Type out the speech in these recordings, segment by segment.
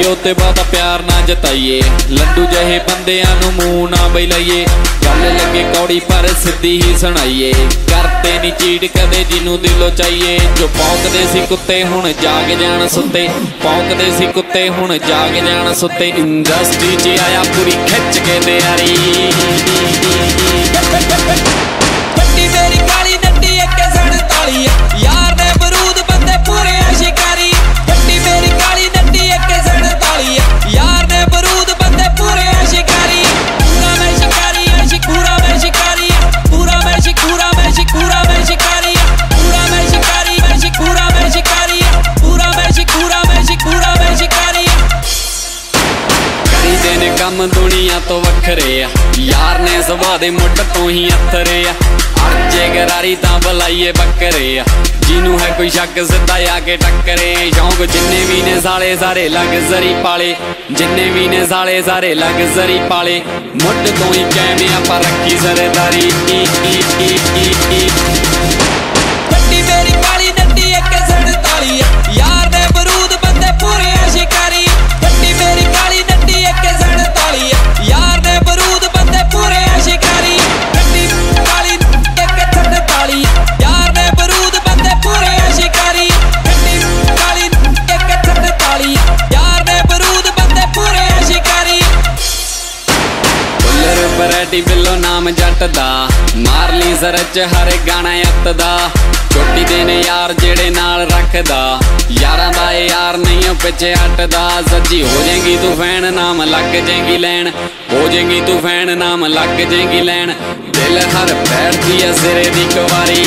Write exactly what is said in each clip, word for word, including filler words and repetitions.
उत्ते बहुत प्यार ना जताइए, लड्डू जहे बंदियां नूं मूंह ना बइलाइए। गल लगे कौड़ी पर सीधी ही सुनाइए, करते नी चीड़ कदे जिन्नू दिलों चाहिए। जो भौंकदे सी कुत्ते हुण जाग जाण सुत्ते, भौंकदे सी कुत्ते हुण जाग जाण सुत्ते। इंडस्ट्री च आया पूरी खिच के तैयारी, बट्टी मेरी काली नड्डी एक सड़ताली यार ने बरूद बंदे पूरे शिकारी। बट्टी मेरी काली नड्डी एक सड़ताली यार ने बरूद बंदे पूरे शिकारी। पूरा मैं शिकारी शिकूरा मैं शिकारी, पूरा मैं शिकूरा मैं शिकूरा मैं शिकारी, पूरा मैं शिकारी मैं शिकूरा मैं शिकारी, पूरा मैं शिकूरा मैं शिकूरा मैं शिकारी। करीदे ने कम दुनिया तो वखरे आ, यार ने सुभा दे मुठ तो ही अथरे आ। अरजे गरारी तां बुलाइए बकरे आ, जिनू है कोई शक सिद्धा आके टक्करे। शौक जिन्ने भी ने साले सारे लग्जरी पाले, जिन्ने भी ने साले सारे लग्जरी पाले। मुठ तो ही कैमे आपां रखी सरदारी। बट्टी मेरी काली नड्डी एक सड़ताली यार ने बरूद बंदे पूरे शिकारी। बट्टी मेरी काली नड्डी एक सड़ताली यार ने बरूद बंदे पूरे शिकारी। बट्टी काली एक सड़ताली यार ने बरूद बंदे पूरे शिकारी। बट्टी काली एक सड़ताली यार ने बरूद बंदे पूरे शिकारी। फुल्लर वैरायटी बिलो नाम जट दा, मार ली सरच हर गाना अत दा। छोटी दे ने यार जेड़े नाल रखदा, यारां दा ए यार नहीं पिछे हटदा। सच्ची हो जाएगी तू फैन नाम लग जाएगी लैन, हो जाएगी तू फैन नाम लग जाएगी लैन। दिल हर बैठदी है सिरे दी कवारी।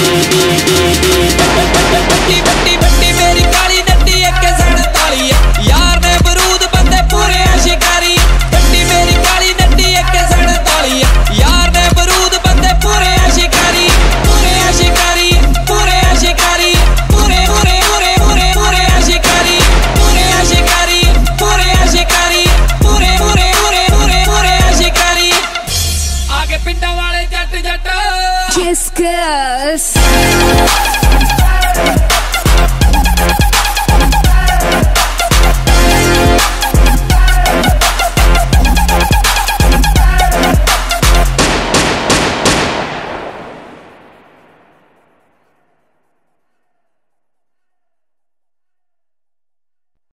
बट्टी बट्टी बट्टी मेरी काली नड्डी एक सड़ताली यार ने बरूद बंदे पूरे शिकारी। बट्टी मेरी काली नड्डी एक सड़ताली यार ने बरूद बंदे पूरे शिकारी। पूरे शिकारी पूरे शिकारी, पूरे पूरे पूरे पूरे पूरे शिकारी, पूरे शिकारी पूरे शिकारी, पूरे पूरे पूरे पूरे पूरे शिकारी। आगे पिंडा वाले जट जट Kiss